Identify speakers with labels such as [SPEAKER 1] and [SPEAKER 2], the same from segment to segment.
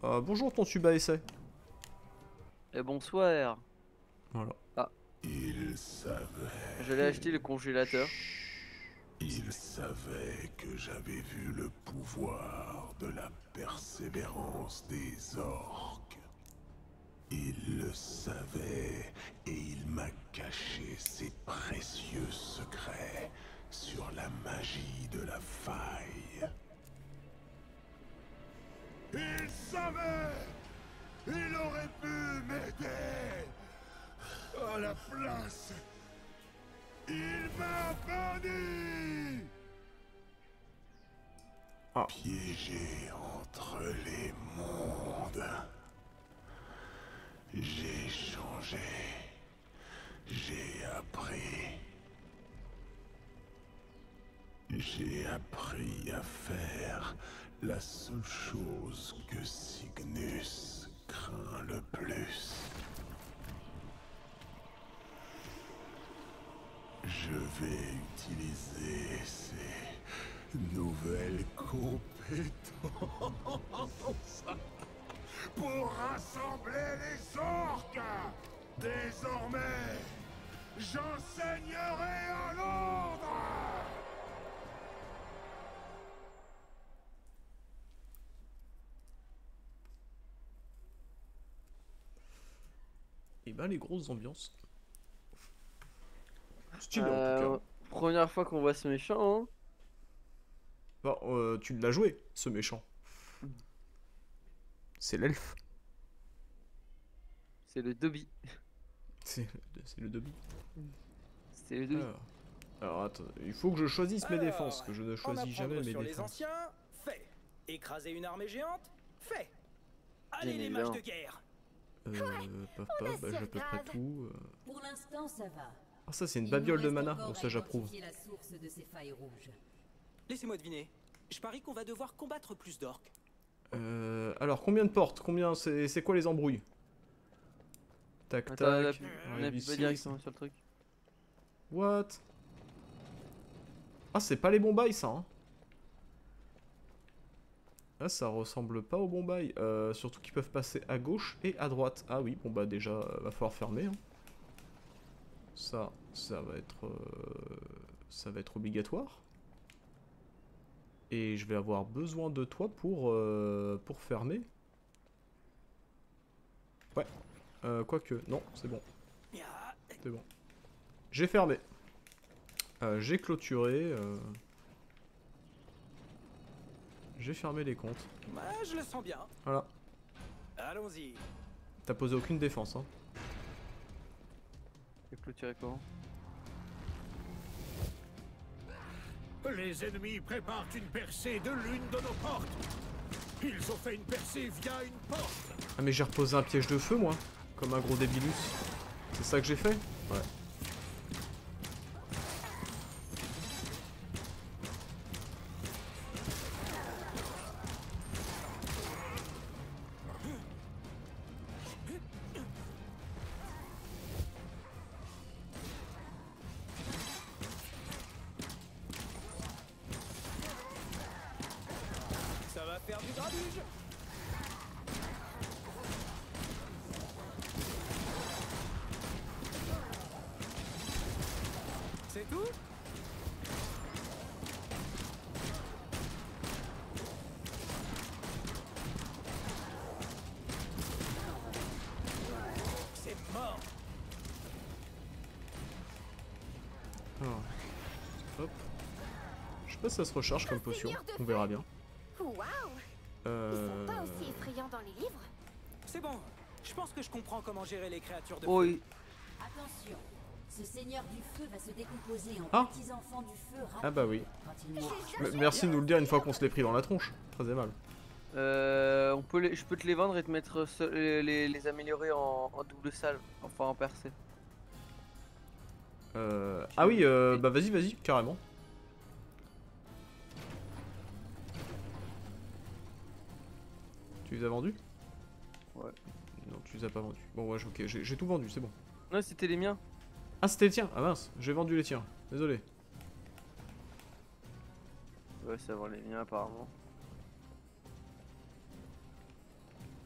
[SPEAKER 1] Bonjour ton Suba essai.
[SPEAKER 2] Et bonsoir.
[SPEAKER 1] Voilà.
[SPEAKER 2] Ah,
[SPEAKER 3] Il savait.
[SPEAKER 2] j'allais acheter le congélateur.
[SPEAKER 3] Il savait que j'avais vu le pouvoir de la persévérance des orques. Il le savait et il m'a caché ses précieux secrets sur la magie de la faille. Il savait! Il aurait pu m'aider! À la place, il m'a banni!
[SPEAKER 1] Ah.
[SPEAKER 3] Piégé entre les mondes. J'ai changé. J'ai appris. J'ai appris à faire la seule chose que Cygnus craint le plus. Je vais utiliser ces nouvelles compétences pour rassembler les orques. Désormais, j'enseignerai à Londres.
[SPEAKER 1] Et ben les grosses ambiances. Stylé en tout cas.
[SPEAKER 2] Première fois qu'on voit ce méchant, hein.
[SPEAKER 1] Bon, tu l'as joué, ce méchant. C'est l'elfe.
[SPEAKER 2] C'est le Dobby.
[SPEAKER 1] C'est le Dobby.
[SPEAKER 2] C'est le Dobby.
[SPEAKER 1] Alors attends, il faut que je choisisse mes défenses, que je ne choisis jamais mes
[SPEAKER 4] sur les
[SPEAKER 1] défenses.
[SPEAKER 4] anciens, fait. Écraser une armée géante, fait. Allez
[SPEAKER 2] Bien
[SPEAKER 4] les
[SPEAKER 2] évidemment.
[SPEAKER 4] mages de guerre.
[SPEAKER 1] Paf, paf, bah j'ai à peu près tout.
[SPEAKER 5] Pour l'instant, ça va.
[SPEAKER 1] Ah ça c'est une
[SPEAKER 5] Il
[SPEAKER 1] babiole
[SPEAKER 5] nous
[SPEAKER 1] de
[SPEAKER 5] reste
[SPEAKER 1] mana,
[SPEAKER 5] encore
[SPEAKER 1] donc
[SPEAKER 5] à
[SPEAKER 1] ça j'approuve.
[SPEAKER 5] identifier la source de ces failles rouges.
[SPEAKER 4] Laissez-moi deviner. Je parie qu'on va devoir combattre plus d'orques.
[SPEAKER 1] Alors combien de portes? Combien c'est quoi les embrouilles? Tac
[SPEAKER 2] Attends,
[SPEAKER 1] tac.
[SPEAKER 2] on
[SPEAKER 1] arrive
[SPEAKER 2] appuie
[SPEAKER 1] ici.
[SPEAKER 2] pas directement sur le truc.
[SPEAKER 1] What? Ah c'est pas les bons bails ça hein. Ah ça ressemble pas aux bons bails. Surtout qu'ils peuvent passer à gauche et à droite. Ah oui bon bah déjà va falloir fermer hein. Ça va être obligatoire. Et je vais avoir besoin de toi pour fermer. Ouais. Quoique, non, c'est bon. C'est bon. J'ai fermé. J'ai clôturé. J'ai fermé les comptes.
[SPEAKER 4] Ouais, je le sens bien.
[SPEAKER 1] Voilà.
[SPEAKER 4] Allons-y.
[SPEAKER 1] T'as posé aucune défense, hein.
[SPEAKER 2] Et clôturer comment?
[SPEAKER 6] Les ennemis préparent une percée de l'une de nos portes. Ils ont fait une percée via une porte.
[SPEAKER 1] Ah mais j'ai reposé un piège de feu, moi. Comme un gros débilus. C'est ça que j'ai fait? Ouais.
[SPEAKER 4] Ça va faire du grabuge. C'est tout? C'est mort.
[SPEAKER 1] Alors. Hop. Je sais pas si ça se recharge comme potion. On verra bien.
[SPEAKER 7] Waouh! Ils sont pas aussi effrayants dans les livres?
[SPEAKER 4] C'est bon. Je pense que je comprends comment gérer les créatures de
[SPEAKER 2] Oh,
[SPEAKER 4] feu.
[SPEAKER 2] oui.
[SPEAKER 5] Attention, ce seigneur du feu va se décomposer en
[SPEAKER 1] Ah.
[SPEAKER 5] petits enfants du feu rapides
[SPEAKER 1] Ah bah oui.
[SPEAKER 5] quand il mourra.
[SPEAKER 1] Merci de nous le dire une fois qu'on se l'est pris dans la tronche. Très aimable.
[SPEAKER 2] Je peux te les vendre et te mettre les améliorer en double salve, enfin en percée.
[SPEAKER 1] Ah oui, bah vas-y, carrément. Tu les as vendus?
[SPEAKER 2] Ouais.
[SPEAKER 1] Non, tu les as pas vendus. Bon, ouais, ok, j'ai tout vendu, c'est bon.
[SPEAKER 2] Non, c'était les miens.
[SPEAKER 1] Ah, c'était les tiens. Ah mince, j'ai vendu les tiens. Désolé.
[SPEAKER 2] Ouais, ça vend les miens apparemment.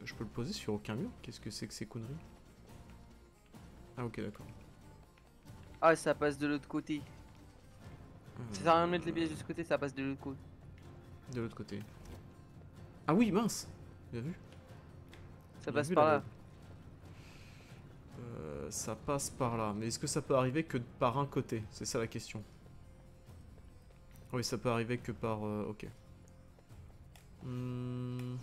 [SPEAKER 1] je peux le poser sur aucun mur? Qu'est-ce que c'est que ces conneries? Ah ok d'accord.
[SPEAKER 2] Ah, ça passe de l'autre côté. Ça sert à rien de mettre les pièges de ce côté, ça passe de l'autre côté.
[SPEAKER 1] De l'autre côté. Ah oui mince. Bien vu.
[SPEAKER 2] Ça
[SPEAKER 1] Bien
[SPEAKER 2] passe
[SPEAKER 1] vu,
[SPEAKER 2] par
[SPEAKER 1] la
[SPEAKER 2] là.
[SPEAKER 1] blague. Ça passe par là. Mais est-ce que ça peut arriver que par un côté? C'est ça la question. Oui, ça peut arriver que par... ok.
[SPEAKER 2] Non,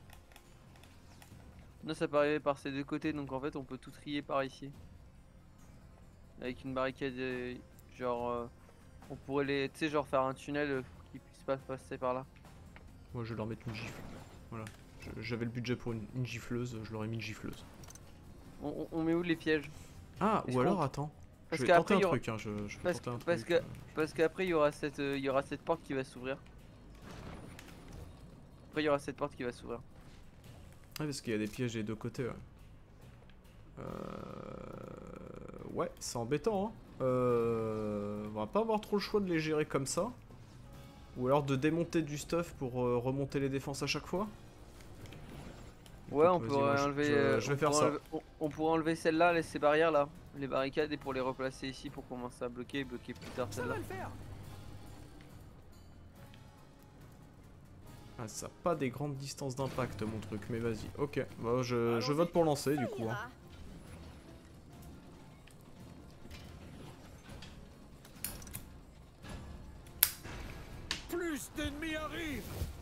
[SPEAKER 2] ça peut arriver par ces deux côtés, donc en fait on peut tout trier par ici. Avec une barricade, genre... on pourrait les... Tu sais, genre faire un tunnel pour qu'ils puissent pas passer par là.
[SPEAKER 1] Moi je vais leur mettre une gifle. Voilà. J'avais le budget pour une gifleuse, je leur ai mis une gifleuse.
[SPEAKER 2] On met où les pièges?
[SPEAKER 1] Ah,
[SPEAKER 2] Est-ce
[SPEAKER 1] ou alors
[SPEAKER 2] qu'on-
[SPEAKER 1] attends.
[SPEAKER 2] Parce
[SPEAKER 1] Je vais tenter
[SPEAKER 2] qu'après,
[SPEAKER 1] un
[SPEAKER 2] il y aura-
[SPEAKER 1] truc, hein. Je vais
[SPEAKER 2] Parce,
[SPEAKER 1] tenter un
[SPEAKER 2] parce
[SPEAKER 1] truc.
[SPEAKER 2] parce qu'après il y aura cette porte qui va s'ouvrir. Après il y aura cette porte qui va s'ouvrir.
[SPEAKER 1] Ouais, parce qu'il y a des pièges des deux côtés, ouais. Ouais, c'est embêtant, hein. On va pas avoir trop le choix de les gérer comme ça. Ou alors de démonter du stuff pour remonter les défenses à chaque fois.
[SPEAKER 2] Ouais, on
[SPEAKER 1] Vas-y,
[SPEAKER 2] pourrait
[SPEAKER 1] moi,
[SPEAKER 2] enlever.
[SPEAKER 1] je vais
[SPEAKER 2] on
[SPEAKER 1] faire
[SPEAKER 2] pourrait
[SPEAKER 1] ça.
[SPEAKER 2] on pourrait enlever celle-là, ces barrières là, les barricades, et pour les replacer ici pour commencer à bloquer et bloquer plus tard
[SPEAKER 4] Ça
[SPEAKER 2] celle-là.
[SPEAKER 4] va le faire.
[SPEAKER 1] Ah, ça a pas des grandes distances d'impact, mon truc, mais vas-y. Ok, bah, je vote pour lancer, du
[SPEAKER 7] Ça
[SPEAKER 1] coup. Hein.
[SPEAKER 7] ira.
[SPEAKER 6] Plus d'ennemis arrivent.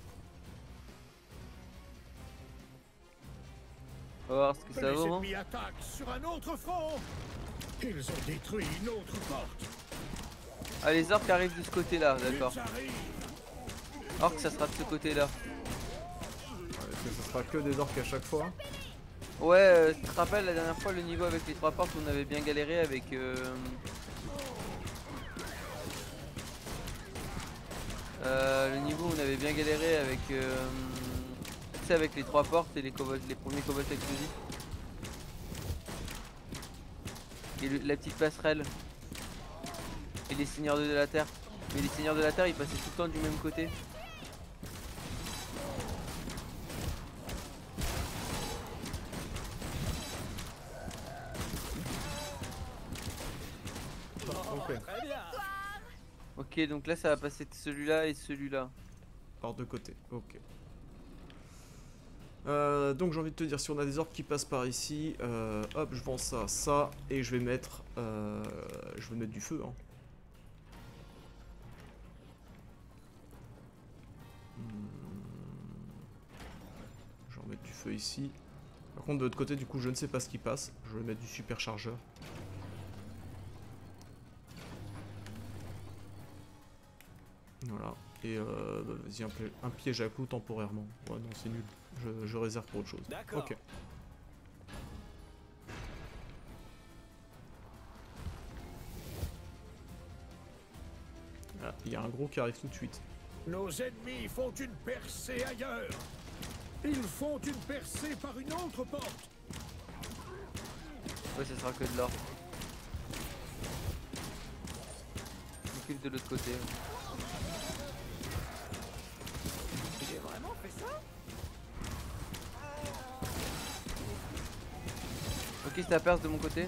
[SPEAKER 2] On va voir ce que ça
[SPEAKER 6] Les
[SPEAKER 2] vaut. Hein.
[SPEAKER 6] ennemis attaquent sur un autre front. Ils ont détruit une autre porte.
[SPEAKER 2] Ah, les orques arrivent de ce côté-là, d'accord.
[SPEAKER 6] Ils arrivent.
[SPEAKER 2] Orques, ça sera de ce côté-là.
[SPEAKER 1] Est-ce que ce sera que des orques à chaque fois?
[SPEAKER 2] Ouais, tu te rappelles la dernière fois le niveau avec les 3 portes, on avait bien galéré avec. Le niveau où on avait bien galéré avec. Tu sais, avec les 3 portes et les premiers cobots explosifs. Et la petite passerelle. Et les seigneurs de la terre. Mais les seigneurs de la terre ils passaient tout le temps du même côté.
[SPEAKER 1] Ok,
[SPEAKER 4] Très bien.
[SPEAKER 2] Ok, donc là ça va passer de celui-là et celui-là.
[SPEAKER 1] par deux côtés, ok. Donc j'ai envie de te dire, si on a des orques qui passent par ici, hop, je vends ça, ça, et je vais mettre du feu. Hein. Je vais en mettre du feu ici. Par contre de l'autre côté, du coup, je ne sais pas ce qui passe. Je vais mettre du superchargeur. Voilà. Et bah, vas-y, un piège à clous temporairement. Ouais, non, c'est nul. Je réserve pour autre chose.
[SPEAKER 4] D'accord.
[SPEAKER 1] Ok. Ah, il y a un gros qui arrive tout de suite.
[SPEAKER 6] Nos ennemis font une percée ailleurs. Ils font une percée par une autre porte.
[SPEAKER 2] Ouais, ça sera que de l'or. Je m'occupe de l'autre côté.
[SPEAKER 4] J'ai vraiment fait ça?
[SPEAKER 2] Ok, ça perce de mon côté.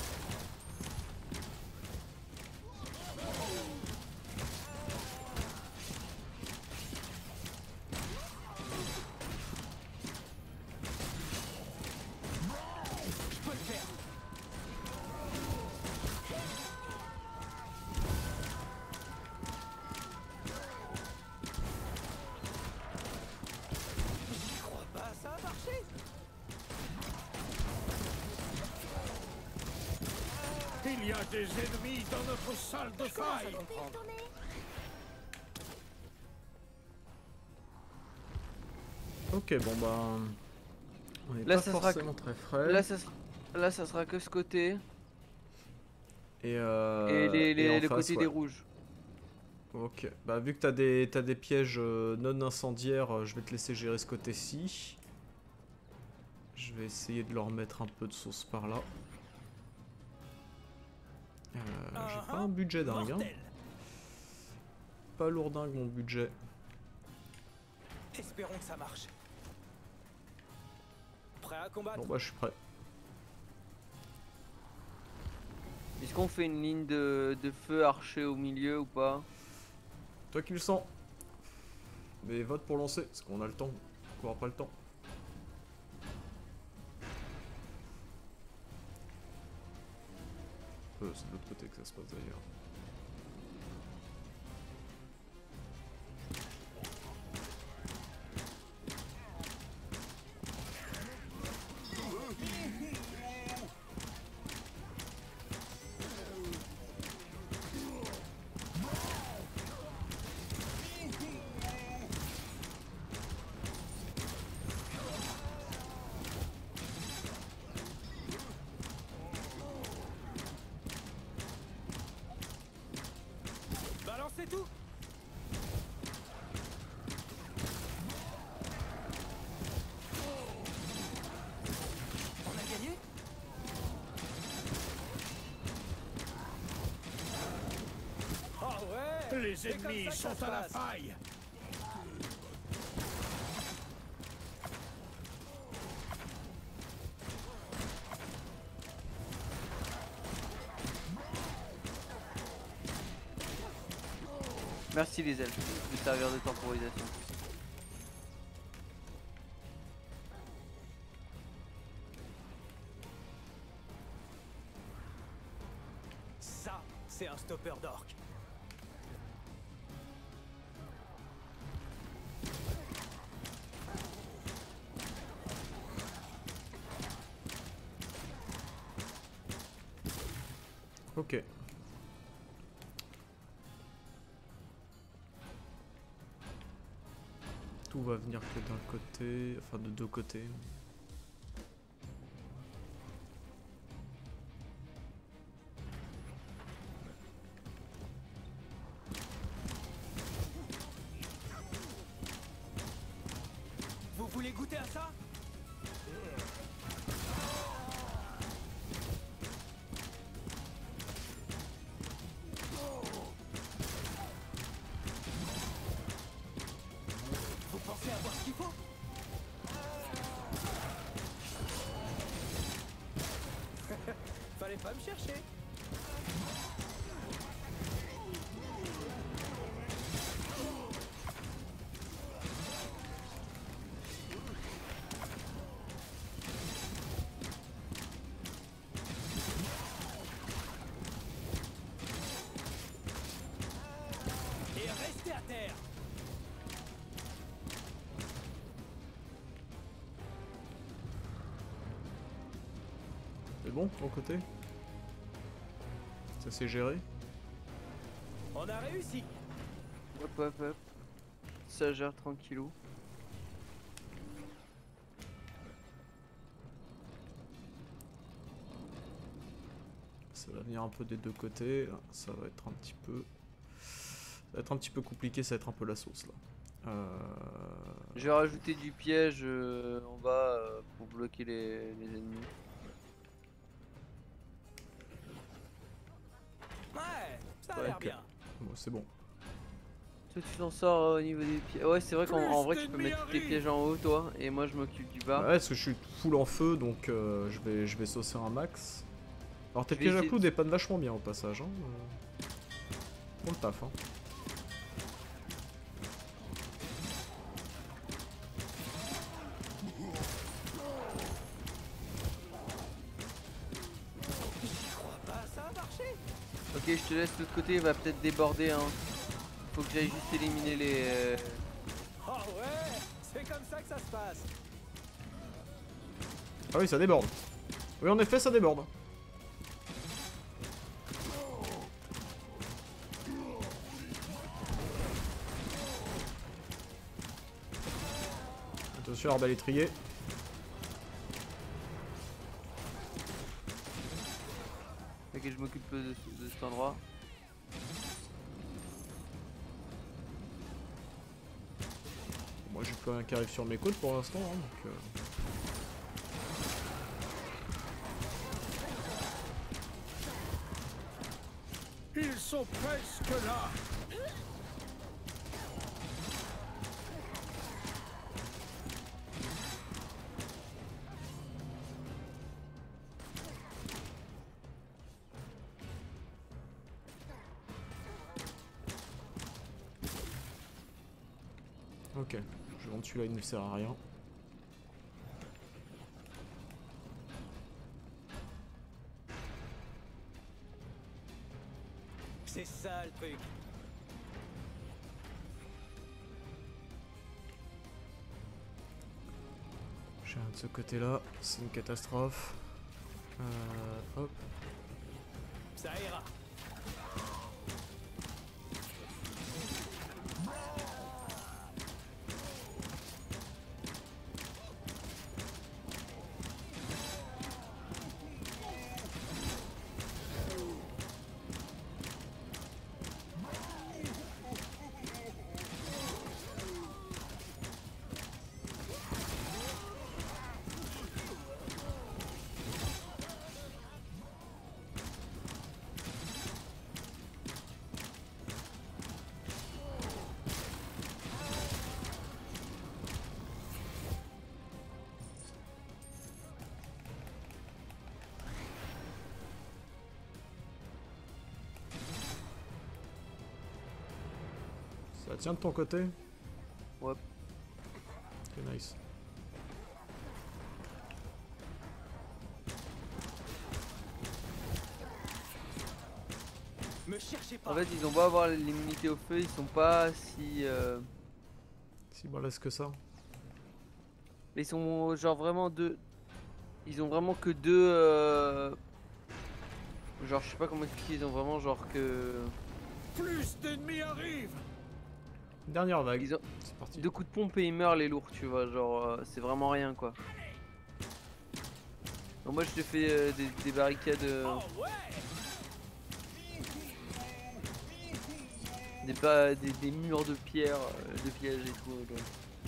[SPEAKER 4] Bah ça a marché.
[SPEAKER 6] Il y a des ennemis dans notre salle de faille.
[SPEAKER 1] Ok, bon bah... On est
[SPEAKER 2] Là,
[SPEAKER 1] pas
[SPEAKER 2] ça sera
[SPEAKER 1] forcément très frais.
[SPEAKER 2] Là, ça sera que ce côté.
[SPEAKER 1] Et,
[SPEAKER 2] Et
[SPEAKER 1] en
[SPEAKER 2] le
[SPEAKER 1] face,
[SPEAKER 2] côté
[SPEAKER 1] ouais.
[SPEAKER 2] des rouges.
[SPEAKER 1] Ok, bah vu que t'as des pièges non incendiaires, je vais te laisser gérer ce côté-ci. Je vais essayer de leur mettre un peu de sauce par là. J'ai pas un budget dingue, hein.
[SPEAKER 4] Mortel.
[SPEAKER 1] Pas lourdingue mon budget.
[SPEAKER 4] Espérons que ça marche. Prêt à combattre?
[SPEAKER 1] Bon bah je suis prêt.
[SPEAKER 2] Est-ce qu'on fait une ligne de feu archer au milieu ou pas?
[SPEAKER 1] Toi qui le sens. Mais vote pour lancer, parce qu'on a le temps. On aura pas le temps. C'est de l'autre côté que ça se passe d'ailleurs.
[SPEAKER 4] Balancez tout. On a gagné? Oh ouais!
[SPEAKER 6] Les
[SPEAKER 4] C'est comme
[SPEAKER 6] ennemis
[SPEAKER 4] ça que ça
[SPEAKER 6] sont
[SPEAKER 4] se
[SPEAKER 6] à la
[SPEAKER 4] passe.
[SPEAKER 6] faille.
[SPEAKER 2] Merci les elfes de servir de temporisation.
[SPEAKER 4] Ça, c'est un stopper d'orc.
[SPEAKER 1] Ok. Tout va venir que d'un côté, enfin de deux côtés.
[SPEAKER 4] Vous voulez goûter à ça? Vous pensez avoir ce qu'il faut? Fallait pas me chercher. Et restez à terre.
[SPEAKER 1] C'est bon, de ton côté? Ça s'est géré?
[SPEAKER 4] On a réussi.
[SPEAKER 2] Hop hop hop. Ça gère tranquillou.
[SPEAKER 1] Ça va venir un peu des deux côtés. Là, ça va être un petit peu... Ça va être un petit peu compliqué, ça va être un peu la sauce là.
[SPEAKER 2] Je vais rajouter du piège en bas pour bloquer les ennemis.
[SPEAKER 4] Ouais, ça a
[SPEAKER 1] Ouais,
[SPEAKER 4] l'air
[SPEAKER 1] ok.
[SPEAKER 4] bien.
[SPEAKER 1] Bon, c'est bon.
[SPEAKER 2] Toi tu t'en sors au niveau des pièges. Ouais c'est vrai qu'en vrai tu peux mettre tous tes pièges en haut toi et moi je m'occupe du bas.
[SPEAKER 1] Ouais, parce que je suis full en feu, donc je vais saucer un max. Alors tes
[SPEAKER 2] Je vais
[SPEAKER 1] pièges à
[SPEAKER 2] essayer
[SPEAKER 1] clous
[SPEAKER 2] de-
[SPEAKER 1] dépannent vachement bien au passage. Hein. Pour le taf. Hein.
[SPEAKER 4] Bah, ça a marché.
[SPEAKER 2] Ok je te laisse l'autre côté, il va peut-être déborder hein. Faut que j'aille juste éliminer les...
[SPEAKER 4] Oh ouais, c'est comme ça que ça se passe.
[SPEAKER 1] Ah oui, ça déborde. Oui, en effet, ça déborde. Attention, arbalétrier.
[SPEAKER 2] Ok je m'occupe de cet endroit.
[SPEAKER 1] Moi, j'ai plus rien qui arrive sur mes côtes pour l'instant. Hein, donc,
[SPEAKER 6] Ils sont presque là.
[SPEAKER 1] Ok, je vends celui-là, il ne sert à rien.
[SPEAKER 4] C'est ça le truc.
[SPEAKER 1] J'ai un de ce côté-là, c'est une catastrophe. Hop.
[SPEAKER 4] Ça ira.
[SPEAKER 1] Ça tient de ton côté?
[SPEAKER 2] Ouais.
[SPEAKER 1] Ok, nice.
[SPEAKER 4] Me cherchez pas.
[SPEAKER 2] En fait, ils ont beau avoir l'immunité au feu, ils sont pas si.
[SPEAKER 1] Si balèze que ça.
[SPEAKER 2] Ils sont genre vraiment deux. Ils ont vraiment que deux. Genre, je sais pas comment expliquer, ils ont vraiment genre que.
[SPEAKER 6] Plus d'ennemis arrivent.
[SPEAKER 1] Dernière vague.
[SPEAKER 2] Ils ont
[SPEAKER 1] C'est parti.
[SPEAKER 2] 2 coups de pompe et ils meurent les lourds, tu vois. Genre, c'est vraiment rien quoi. Donc, moi, je te fais des barricades.
[SPEAKER 4] Oh ouais.
[SPEAKER 2] Des murs de pierre, de pièges et tout. Donc.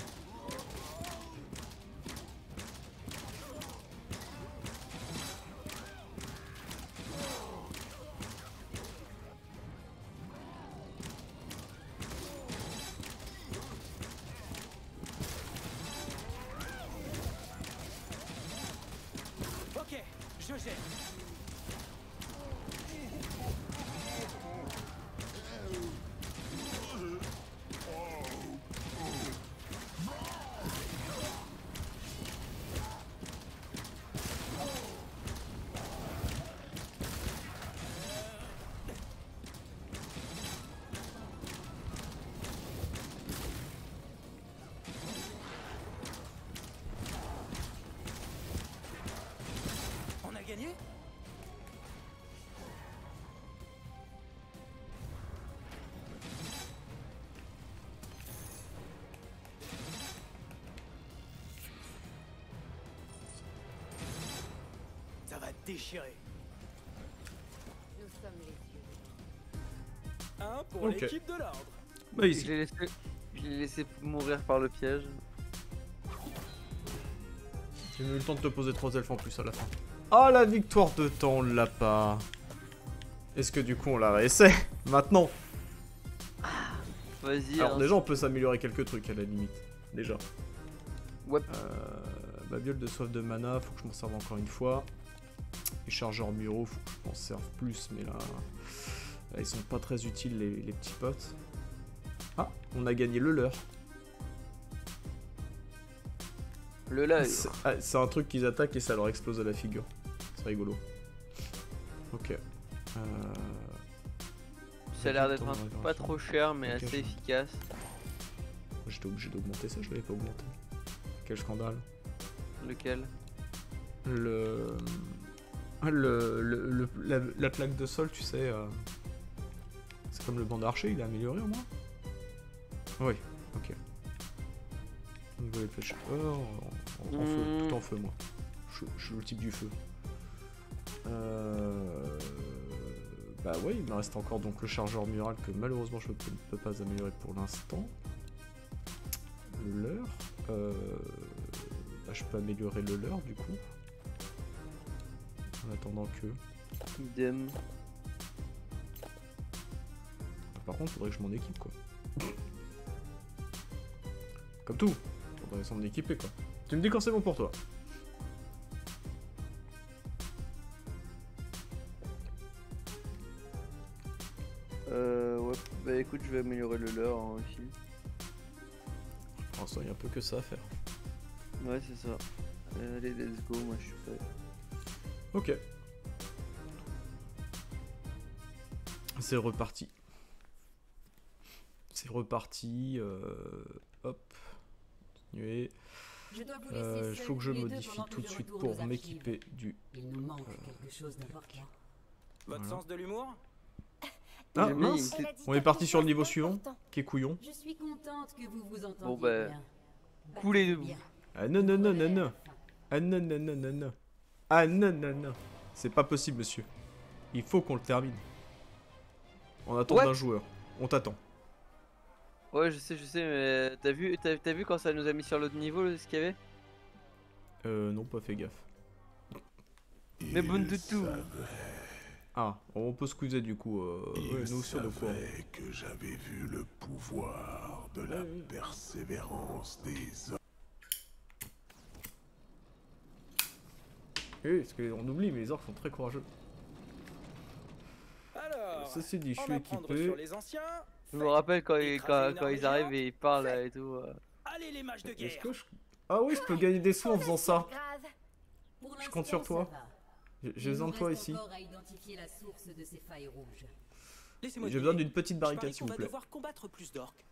[SPEAKER 4] Ok, je gère. On a gagné? Ça va déchirer.
[SPEAKER 5] Nous sommes les yeux.
[SPEAKER 4] Un pour
[SPEAKER 1] Ok.
[SPEAKER 4] l'équipe de l'ordre.
[SPEAKER 1] Bah
[SPEAKER 2] Je
[SPEAKER 1] ici.
[SPEAKER 2] l'ai laissé mourir par le piège.
[SPEAKER 1] J'ai eu le temps de te poser 3 elfes en plus à la fin. Ah, la victoire de temps, on l'a pas. Est-ce que du coup on la réessaie maintenant?
[SPEAKER 2] Vas-y.
[SPEAKER 1] Alors
[SPEAKER 2] hein.
[SPEAKER 1] déjà on peut s'améliorer quelques trucs à la limite. Déjà.
[SPEAKER 2] Ouais.
[SPEAKER 1] Babiole de soif de mana, faut que je m'en serve encore une fois. Les chargeurs muraux, faut que je m'en serve plus, mais là ils sont pas très utiles les petits potes. Ah, on a gagné le leur.
[SPEAKER 2] Le live.
[SPEAKER 1] C'est un truc qu'ils attaquent et ça leur explose à la figure. C'est rigolo. Ok.
[SPEAKER 2] Ça a l'air d'être
[SPEAKER 1] Attends,
[SPEAKER 2] pas trop cher, mais
[SPEAKER 1] Ok,
[SPEAKER 2] assez
[SPEAKER 1] je-
[SPEAKER 2] efficace.
[SPEAKER 1] J'étais obligé d'augmenter ça, je l'avais pas augmenté. Quel scandale.
[SPEAKER 2] Lequel?
[SPEAKER 1] La plaque de sol, tu sais, c'est comme le banc d'archer, il est amélioré au moins. Oui, ok. Niveau de flèche, en feu, tout en feu moi. Je suis le type du feu. Bah ouais, il me reste encore donc le chargeur mural que malheureusement je ne peux pas améliorer pour l'instant. Le leurre, bah, je peux améliorer le leurre du coup. En attendant que...
[SPEAKER 2] Idem.
[SPEAKER 1] Par contre, faudrait que je m'en équipe quoi. Comme tout, faudrait s'en équiper quoi. Tu me dis quand c'est bon pour toi.
[SPEAKER 2] Ouais, bah écoute, je vais améliorer le leur hein, aussi.
[SPEAKER 1] Pour l'instant, il y a un peu que ça à faire.
[SPEAKER 2] Ouais, c'est ça. Allez, let's go, moi je suis prêt.
[SPEAKER 1] Ok. C'est reparti. C'est reparti. Hop. Continuer.
[SPEAKER 5] Je dois vous laisser
[SPEAKER 1] Il
[SPEAKER 5] seuls
[SPEAKER 1] faut que je
[SPEAKER 5] tous les deux
[SPEAKER 1] modifie
[SPEAKER 5] pendant que
[SPEAKER 1] tout de
[SPEAKER 5] je
[SPEAKER 1] suite
[SPEAKER 5] retourne aux
[SPEAKER 1] pour
[SPEAKER 5] archives.
[SPEAKER 1] m'équiper du...
[SPEAKER 5] Il nous manque quelque chose d'important.
[SPEAKER 4] Votre
[SPEAKER 1] Voilà.
[SPEAKER 4] sens de l'humour?
[SPEAKER 1] Ah
[SPEAKER 2] J'ai mis une
[SPEAKER 1] mince,
[SPEAKER 2] petite-
[SPEAKER 1] on est parti sur le niveau suivant. Qui est couillon.
[SPEAKER 5] Je suis contente que vous vous entendiez
[SPEAKER 2] Bon, bah,
[SPEAKER 5] bien.
[SPEAKER 2] coulez debout.
[SPEAKER 5] Bien.
[SPEAKER 1] Ah non non non non non. Ah non non non non non. Ah non non non. C'est pas possible monsieur. Il faut qu'on le termine. On attend
[SPEAKER 2] What?
[SPEAKER 1] d'un joueur. On t'attend.
[SPEAKER 2] Ouais, je sais, mais t'as vu quand ça nous a mis sur l'autre niveau, ce qu'il y avait?
[SPEAKER 1] Non, pas fait gaffe.
[SPEAKER 2] Mais bon de tout.
[SPEAKER 1] Ah, on peut squeezer du coup. Ouais, nous sur le cours.
[SPEAKER 3] savait que j'avais vu le pouvoir de la persévérance des hommes.
[SPEAKER 1] Oui, parce qu'on oublie, mais les orques sont très courageux.
[SPEAKER 4] Alors,
[SPEAKER 1] Ça c'est dit, je
[SPEAKER 4] en
[SPEAKER 1] suis
[SPEAKER 4] apprendre
[SPEAKER 1] équipé.
[SPEAKER 4] sur les anciens.
[SPEAKER 2] Je me
[SPEAKER 4] fait.
[SPEAKER 2] rappelle quand
[SPEAKER 4] Écraser une
[SPEAKER 2] ils
[SPEAKER 4] armée
[SPEAKER 2] arrivent
[SPEAKER 4] géante.
[SPEAKER 2] et ils parlent
[SPEAKER 4] Fait.
[SPEAKER 2] et tout.
[SPEAKER 4] Allez les mages de
[SPEAKER 1] Est-ce
[SPEAKER 4] guerre.
[SPEAKER 1] que je... Ah oui, je peux gagner des sous en faisant ça.
[SPEAKER 7] Grave.
[SPEAKER 5] Pour
[SPEAKER 1] Je compte sur
[SPEAKER 5] l'instant,
[SPEAKER 1] toi.
[SPEAKER 5] ça va.
[SPEAKER 1] J'ai
[SPEAKER 5] Il
[SPEAKER 1] besoin
[SPEAKER 5] nous
[SPEAKER 1] de toi
[SPEAKER 5] reste
[SPEAKER 1] ici.
[SPEAKER 5] encore à identifier la source de ces failles rouges.
[SPEAKER 4] Laissez-moi
[SPEAKER 1] J'ai besoin
[SPEAKER 4] deviner.
[SPEAKER 1] d'une petite
[SPEAKER 4] Je
[SPEAKER 1] barricade
[SPEAKER 4] parie
[SPEAKER 1] s'il
[SPEAKER 4] qu'on
[SPEAKER 1] vous
[SPEAKER 4] va
[SPEAKER 1] plaît.
[SPEAKER 4] devoir combattre plus d'orques.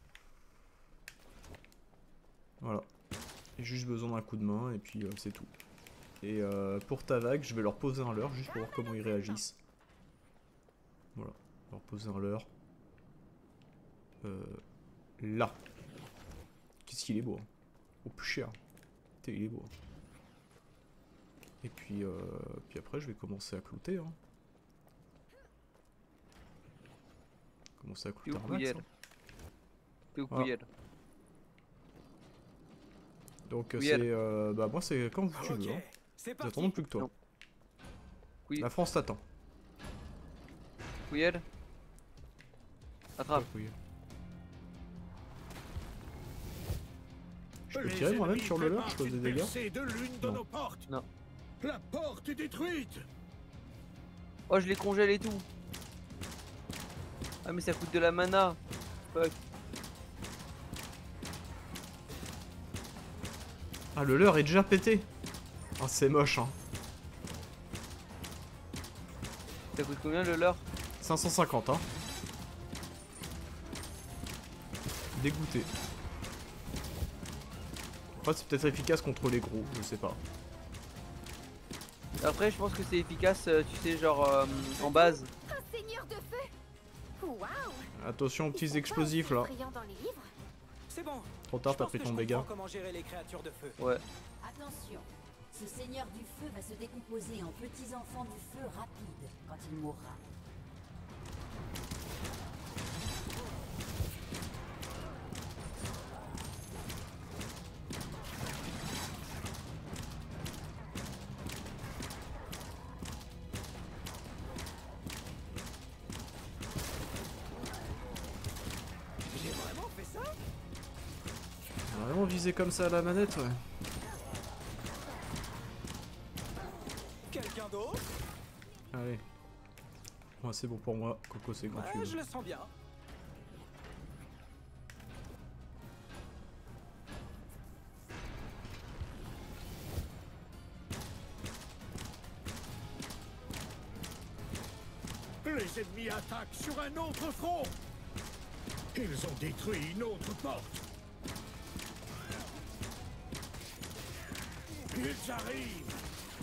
[SPEAKER 1] Voilà. J'ai juste besoin d'un coup de main et puis c'est tout. Et pour ta vague, je vais leur poser un leurre juste pour voir comment ils réagissent. Voilà. Leur poser un leurre. Là. Qu'est-ce qu'il est beau. Hein. Au plus cher. Putain, il est beau. Hein. Et puis après, je vais commencer à clouter. Hein. Commencer à clouter
[SPEAKER 2] T'es où,
[SPEAKER 1] un max.
[SPEAKER 2] Couillel?
[SPEAKER 1] Hein.
[SPEAKER 2] T'es où,
[SPEAKER 1] Voilà.
[SPEAKER 2] Couillel?
[SPEAKER 1] Donc
[SPEAKER 2] Oui,
[SPEAKER 1] c'est... bah moi c'est quand tu veux.
[SPEAKER 4] Ok,
[SPEAKER 1] Hein.
[SPEAKER 4] c'est
[SPEAKER 1] Nous attendons
[SPEAKER 4] parti.
[SPEAKER 1] plus que toi.
[SPEAKER 2] Non. Oui.
[SPEAKER 1] La France t'attend.
[SPEAKER 2] Couillel? Attrape.
[SPEAKER 1] Oui. Je peux
[SPEAKER 6] Les
[SPEAKER 1] tirer moi-même
[SPEAKER 6] ennemis
[SPEAKER 1] sur le leurre, je
[SPEAKER 6] préparent
[SPEAKER 1] fais des
[SPEAKER 6] une
[SPEAKER 1] dégâts.
[SPEAKER 6] percée de l'une de
[SPEAKER 1] Non.
[SPEAKER 6] nos portes.
[SPEAKER 2] Non.
[SPEAKER 6] La porte est détruite.
[SPEAKER 2] Oh, je les congèle et tout. Ah, mais ça coûte de la mana. Fuck.
[SPEAKER 1] Ah le leurre est déjà pété. Ah c'est moche hein.
[SPEAKER 2] Ça coûte combien le leurre?
[SPEAKER 1] 550 hein. Dégoûté. Après c'est peut-être efficace contre les gros, je sais pas.
[SPEAKER 2] Après, je pense que c'est efficace, tu sais, genre en base.
[SPEAKER 7] Un seigneur de feu. Waouh.
[SPEAKER 1] Attention aux
[SPEAKER 7] Ils
[SPEAKER 1] petits
[SPEAKER 7] sont pas
[SPEAKER 1] explosifs
[SPEAKER 7] aussi
[SPEAKER 1] là.
[SPEAKER 7] effrayants dans les livres.
[SPEAKER 4] C'est bon.
[SPEAKER 1] Trop tard,
[SPEAKER 4] Je
[SPEAKER 1] t'as
[SPEAKER 4] pense
[SPEAKER 1] pris
[SPEAKER 4] que
[SPEAKER 1] ton
[SPEAKER 4] je
[SPEAKER 1] dégât.
[SPEAKER 4] comprends comment gérer les créatures de feu.
[SPEAKER 2] Ouais.
[SPEAKER 5] Attention, ce seigneur du feu va se décomposer en petits enfants du feu rapides quand il mourra.
[SPEAKER 4] J'ai vraiment fait ça?
[SPEAKER 1] On a vraiment visé comme ça à la manette ouais.
[SPEAKER 4] Quelqu'un d'autre?
[SPEAKER 1] Allez. Ouais, c'est bon pour moi, Coco c'est quand tu
[SPEAKER 4] Ouais,
[SPEAKER 1] veux.
[SPEAKER 4] je le sens bien.
[SPEAKER 6] Les ennemis attaquent sur un autre front. Ils ont détruit une autre porte. Ils arrivent.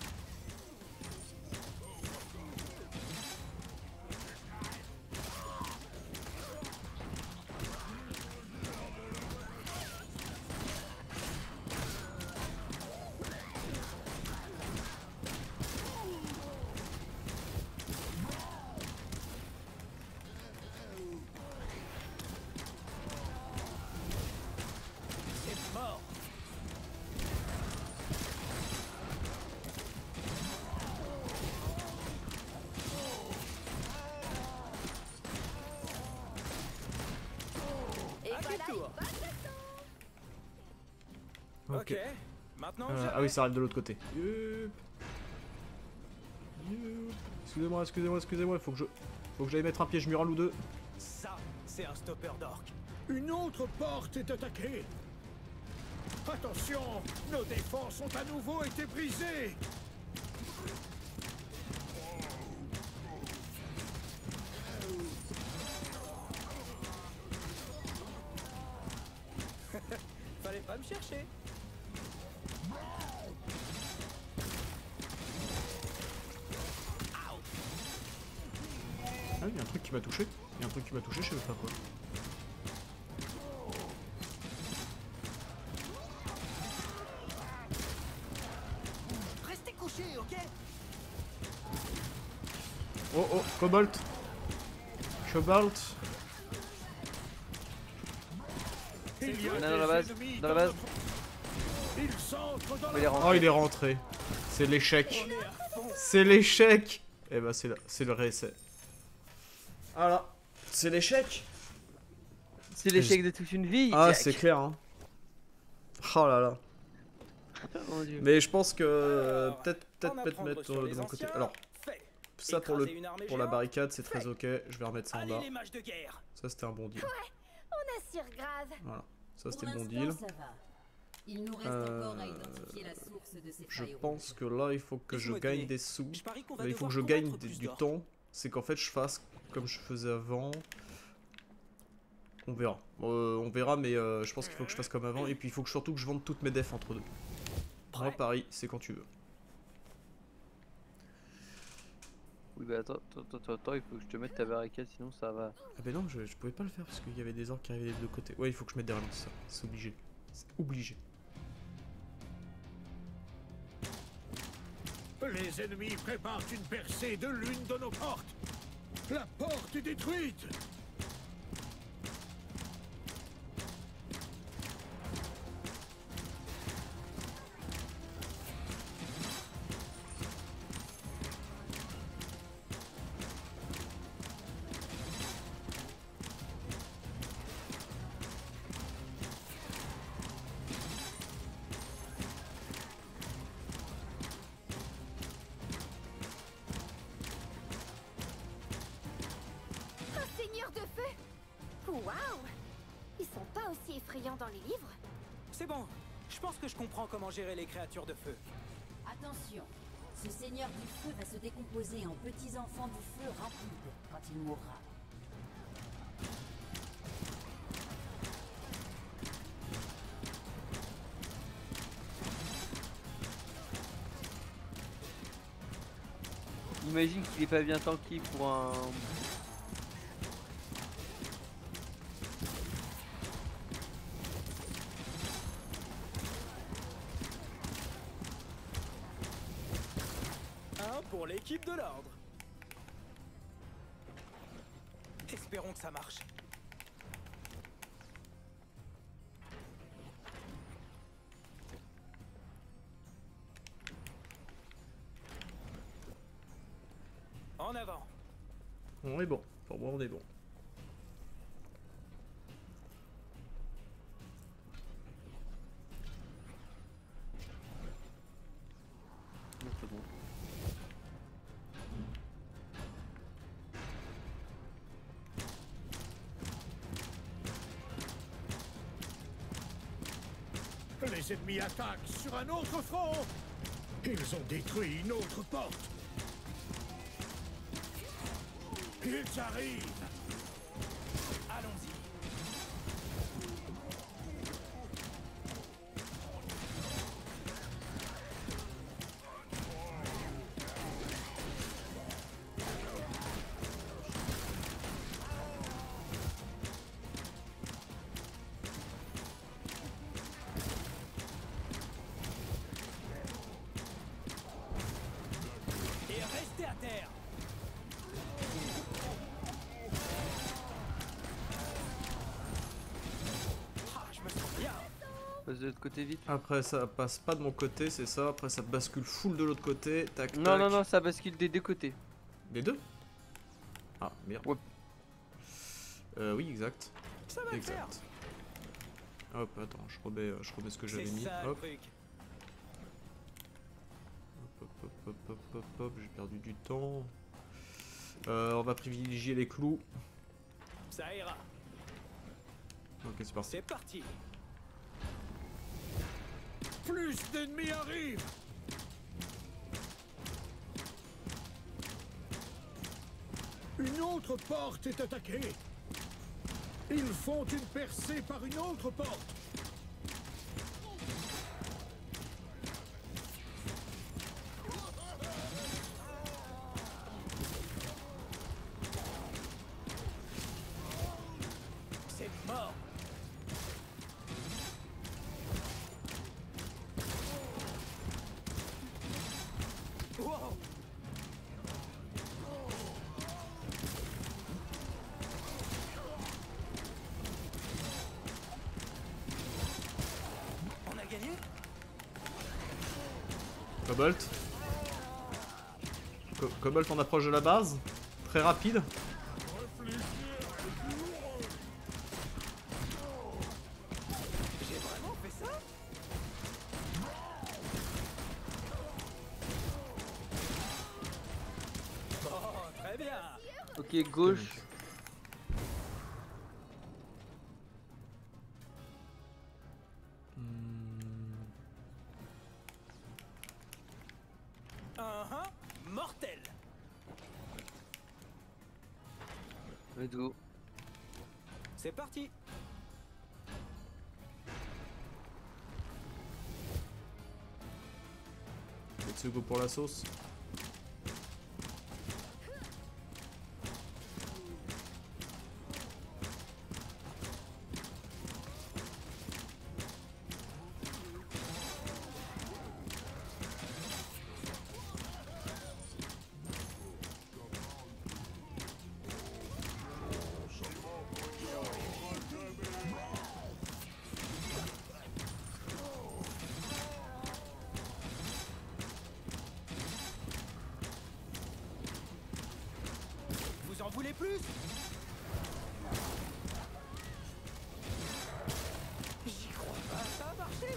[SPEAKER 4] C'est mort.
[SPEAKER 7] Et
[SPEAKER 4] À
[SPEAKER 7] voilà.
[SPEAKER 4] quel tour?
[SPEAKER 1] Ok.
[SPEAKER 4] Ok. Maintenant,
[SPEAKER 1] Ah oui ça arrive de l'autre côté. Yup. Yup. Excusez-moi, faut que j'aille mettre un piège mural ou deux.
[SPEAKER 4] ça, c'est un stopper d'orque.
[SPEAKER 6] Une autre porte est attaquée. Attention, nos défenses ont à nouveau été brisées.
[SPEAKER 4] Fallait pas me chercher.
[SPEAKER 1] Ah, il y a un truc qui m'a touché. Il y a un truc qui m'a touché, je sais pas quoi.
[SPEAKER 4] Restez couchés, ok?
[SPEAKER 1] Oh oh, Cobalt. Cobalt.
[SPEAKER 6] Il y a
[SPEAKER 2] On est
[SPEAKER 6] des
[SPEAKER 2] dans la base,
[SPEAKER 6] ennemis
[SPEAKER 2] dans la base.
[SPEAKER 6] Ils s'entrent dans
[SPEAKER 2] On va les
[SPEAKER 6] la...
[SPEAKER 1] Oh,
[SPEAKER 2] rentrer.
[SPEAKER 1] il est rentré. C'est l'échec.
[SPEAKER 6] On est à fond.
[SPEAKER 1] C'est l'échec. Eh ben, c'est le réessai. Voilà. C'est l'échec.
[SPEAKER 2] C'est l'échec de toute une vie.
[SPEAKER 1] Ah,
[SPEAKER 2] Jack.
[SPEAKER 1] c'est clair, hein. Oh là là.
[SPEAKER 2] Mon Dieu.
[SPEAKER 1] Mais je pense que
[SPEAKER 4] Alors,
[SPEAKER 1] peut-être
[SPEAKER 4] en apprendre
[SPEAKER 1] mettre
[SPEAKER 4] sur
[SPEAKER 1] de
[SPEAKER 4] les
[SPEAKER 1] mon côté.
[SPEAKER 4] anciens,
[SPEAKER 1] Alors,
[SPEAKER 4] fait.
[SPEAKER 1] ça pour
[SPEAKER 4] Écraser une armée
[SPEAKER 1] pour la
[SPEAKER 4] géante,
[SPEAKER 1] barricade, c'est très
[SPEAKER 4] fait.
[SPEAKER 1] ok. Je vais remettre ça en
[SPEAKER 4] Allez
[SPEAKER 1] bas.
[SPEAKER 4] les mages de guerre.
[SPEAKER 1] Ça, c'était un bon deal.
[SPEAKER 7] On assure grave.
[SPEAKER 1] Voilà. Ça,
[SPEAKER 5] Pour
[SPEAKER 1] c'était bon
[SPEAKER 5] l'instant,
[SPEAKER 1] deal.
[SPEAKER 5] ça va. Il nous reste encore à identifier la source de ces
[SPEAKER 1] Je
[SPEAKER 5] failles
[SPEAKER 1] pense que là, il faut que je
[SPEAKER 4] Laisse-moi
[SPEAKER 1] gagne
[SPEAKER 4] deviner.
[SPEAKER 1] des sous.
[SPEAKER 4] Je parie qu'on va
[SPEAKER 1] Là, il faut
[SPEAKER 4] devoir
[SPEAKER 1] que je
[SPEAKER 4] combattre
[SPEAKER 1] gagne
[SPEAKER 4] plus
[SPEAKER 1] du
[SPEAKER 4] d'or.
[SPEAKER 1] temps. C'est qu'en fait, je fasse comme je faisais avant. On verra. On verra, mais je pense qu'il faut que je fasse comme avant. Et puis, il faut que surtout que je vende toutes mes defs entre deux. Moi, Paris, c'est quand tu veux.
[SPEAKER 2] Oui, bah attends, il faut que je te mette ta barricade, sinon ça va.
[SPEAKER 1] Ah ben non, je pouvais pas le faire parce qu'il y avait des orques qui arrivaient des deux côtés. Ouais, il faut que je mette des ralentis, ça. C'est obligé. C'est obligé.
[SPEAKER 6] Les ennemis préparent une percée de l'une de nos portes. La porte est détruite.
[SPEAKER 7] Un seigneur de feu. Waouh. Ils sont pas aussi effrayants dans les livres.
[SPEAKER 4] C'est bon. Je pense que je comprends comment gérer les créatures de feu.
[SPEAKER 5] Attention, ce seigneur du feu va se décomposer en petits enfants du feu rapides quand il mourra.
[SPEAKER 2] Imagine qu'il est pas bien tanky pour un.
[SPEAKER 4] Un pour l'équipe de l'ordre. Espérons que ça marche. En avant.
[SPEAKER 1] On est bon. Pour moi, on est bon.
[SPEAKER 2] Non, c'est bon.
[SPEAKER 6] Les ennemis attaquent sur un autre front. Ils ont détruit une autre porte. Ils arrivent.
[SPEAKER 4] Allons-y. Et restez à terre. Ah, je me sens bien.
[SPEAKER 2] Passe de l'autre côté vite.
[SPEAKER 1] Après, ça passe pas de mon côté, c'est ça. Après, ça bascule full de l'autre côté. Tac, tac.
[SPEAKER 2] Non, non, non, ça bascule des deux côtés.
[SPEAKER 1] Les deux. Ah, merde.
[SPEAKER 2] Ouais.
[SPEAKER 1] Oui, exact.
[SPEAKER 4] Ça va le faire.
[SPEAKER 1] Exact. Hop, attends, je remets ce que j'avais
[SPEAKER 4] C'est
[SPEAKER 1] mis.
[SPEAKER 4] ça le
[SPEAKER 1] Hop,
[SPEAKER 4] truc.
[SPEAKER 1] hop, hop, hop, hop, hop, hop, j'ai perdu du temps. On va privilégier les clous.
[SPEAKER 4] Ça ira.
[SPEAKER 1] Ok, c'est parti.
[SPEAKER 4] C'est parti.
[SPEAKER 6] Plus d'ennemis arrivent. Une autre porte est attaquée. Ils font une percée par une autre porte. C'est mort. Wow. On a gagné?
[SPEAKER 1] Cobalt. Cobalt en approche de la base. Très rapide.
[SPEAKER 4] J'ai vraiment fait ça? Oh, très bien.
[SPEAKER 2] Ok, gauche.
[SPEAKER 4] Mortel.
[SPEAKER 2] Let's go.
[SPEAKER 4] C'est parti.
[SPEAKER 1] Let's go pour la sauce.
[SPEAKER 4] Vous en voulez plus? J'y crois pas, ça a marché.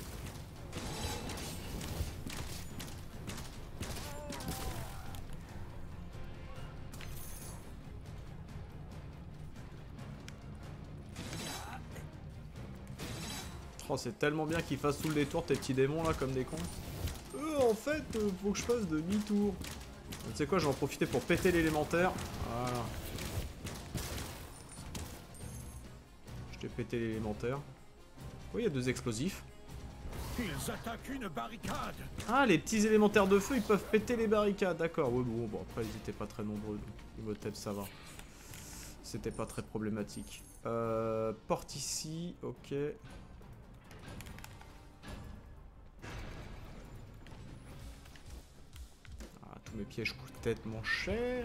[SPEAKER 1] Oh, c'est tellement bien qu'ils fassent tout le détour tes petits démons là comme des cons. En fait, faut que je fasse demi-tour. Tu sais quoi, je vais en profiter pour péter l'élémentaire. Voilà. Je t'ai pété l'élémentaire. Oui, il y a 2 explosifs.
[SPEAKER 6] Ils attaquent une barricade.
[SPEAKER 1] Ah, les petits élémentaires de feu, ils peuvent péter les barricades. D'accord, oui, bon, après, ils étaient pas très nombreux. Donc, Imhotep, ça va. C'était pas très problématique. Porte ici, ok. Ah, tous mes pièges coûtent tellement cher.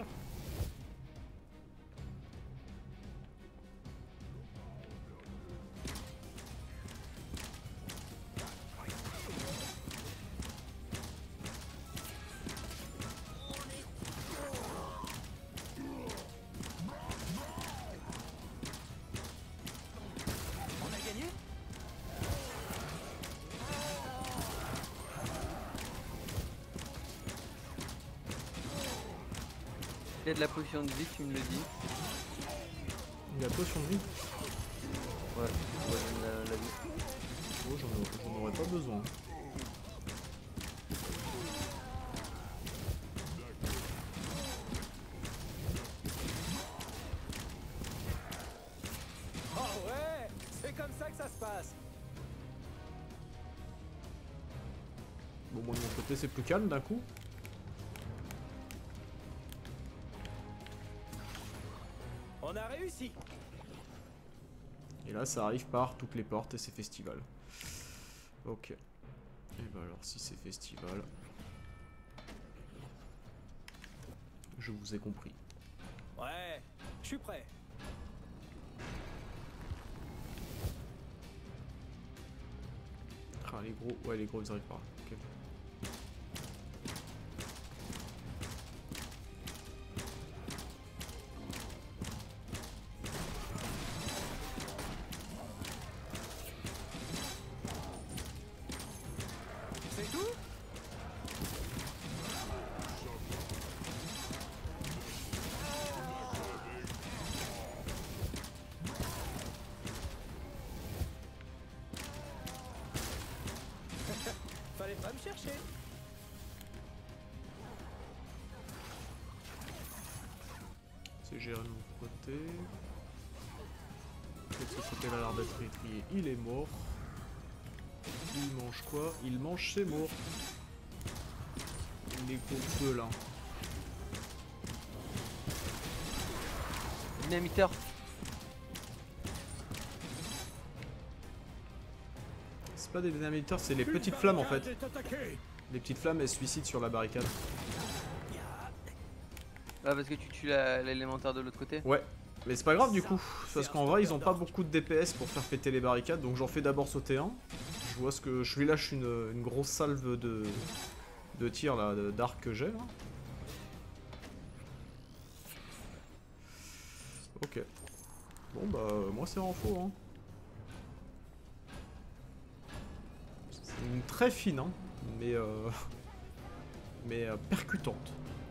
[SPEAKER 4] On a gagné?
[SPEAKER 2] Il y a de la potion de vie, tu me le dis.
[SPEAKER 1] La potion de vie.
[SPEAKER 2] Ouais, la vie.
[SPEAKER 1] Oh, j'en aurais pas besoin.
[SPEAKER 4] Oh ouais, c'est comme ça que ça se passe.
[SPEAKER 1] Bon, moi de mon côté, c'est plus calme d'un coup.
[SPEAKER 4] On a réussi.
[SPEAKER 1] Et là, ça arrive par toutes les portes et c'est festival. Ok. Et bah alors, si c'est festival... Je vous ai compris.
[SPEAKER 4] Ouais, je suis prêt.
[SPEAKER 1] Ah, les gros... Ouais, les gros, ils arrivent par là. Ok.
[SPEAKER 4] C'est tout? me chercher.
[SPEAKER 1] C'est géré de mon côté. Cette société-là, l'arbre d'être étrié, il est mort. Il mange quoi? Il mange ses morts. Les gros feux là.
[SPEAKER 2] Dynamiteur.
[SPEAKER 1] C'est pas des dynamiteurs, c'est les petites flammes en fait.
[SPEAKER 6] Est attaquée.
[SPEAKER 1] Les petites flammes elles se suicident sur la barricade.
[SPEAKER 2] Ah, parce que tu tues l'élémentaire de l'autre côté.
[SPEAKER 1] Ouais, mais c'est pas grave du coup. Parce qu'en vrai ils ont pas beaucoup de DPS pour faire péter les barricades. Donc j'en fais d'abord sauter un. Je vois ce que. Je lui lâche une grosse salve de tir là, d'arc que j'ai là. Ok. Bon bah moi c'est en faux hein. C'est une très fine hein, mais percutante.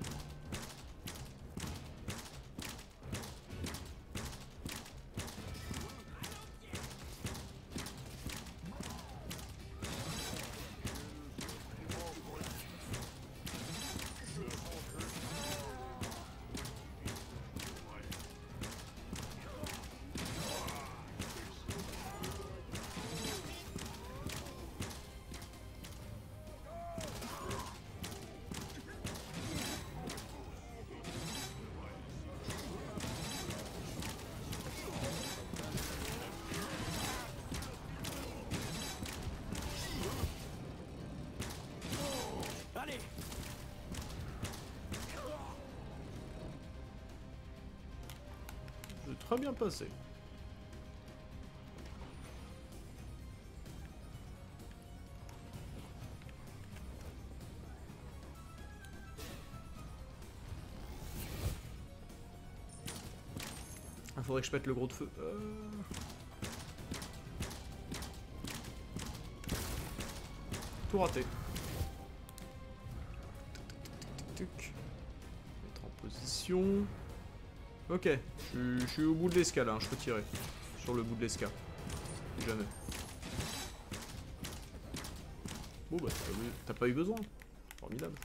[SPEAKER 4] Allez.
[SPEAKER 1] C'est très bien passé. Il faudrait que je pète le gros de feu. Tout raté. Tic. Mettre en position. Ok, je suis au bout de l'escale, hein, je peux tirer. Sur le bout de l'escale. Si jamais. Bon bah t'as pas eu besoin. Formidable.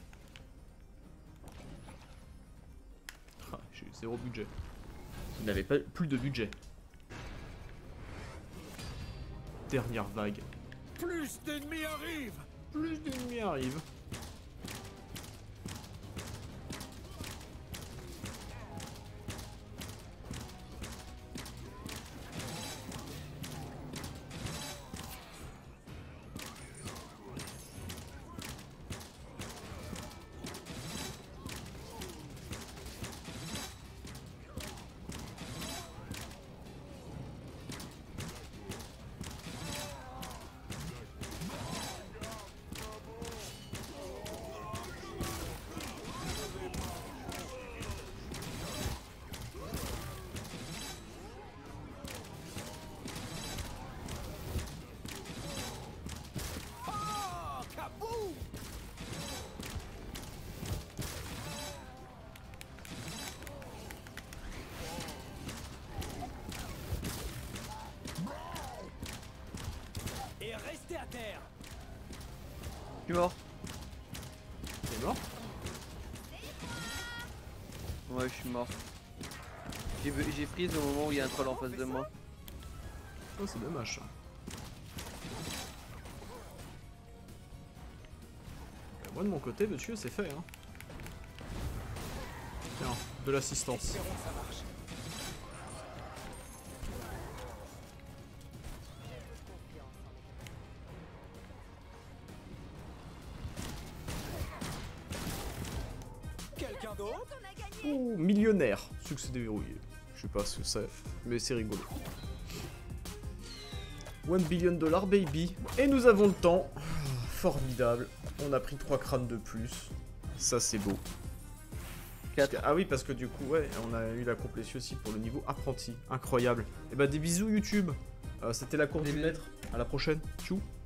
[SPEAKER 1] Ah, j'ai eu 0 budget. Vous n'avez pas plus de budget. Dernière vague.
[SPEAKER 6] Plus d'ennemis arrivent.
[SPEAKER 1] Plus d'ennemis arrivent.
[SPEAKER 4] Et restez à terre.
[SPEAKER 2] Je suis mort.
[SPEAKER 1] T'es mort?
[SPEAKER 2] Ouais, je suis mort. J'ai freeze au moment où il y a un troll en face de moi.
[SPEAKER 1] Oh, c'est dommage ça. Moi de mon côté, monsieur, c'est fait hein. Tiens, de l'assistance.
[SPEAKER 4] Espérons que ça marche. Quelqu'un d'autre?
[SPEAKER 1] Oh, millionnaire. Succès déverrouillé. Je sais pas ce que c'est, mais c'est rigolo. 1 billion $, baby. Et nous avons le temps. Formidable. On a pris 3 crânes de plus. Ça, c'est beau.
[SPEAKER 2] 4.
[SPEAKER 1] Ah oui, parce que du coup, ouais, on a eu la complétion aussi pour le niveau apprenti. Incroyable. Et bah, des bisous, YouTube. C'était la course du maître. À la prochaine. Tchou.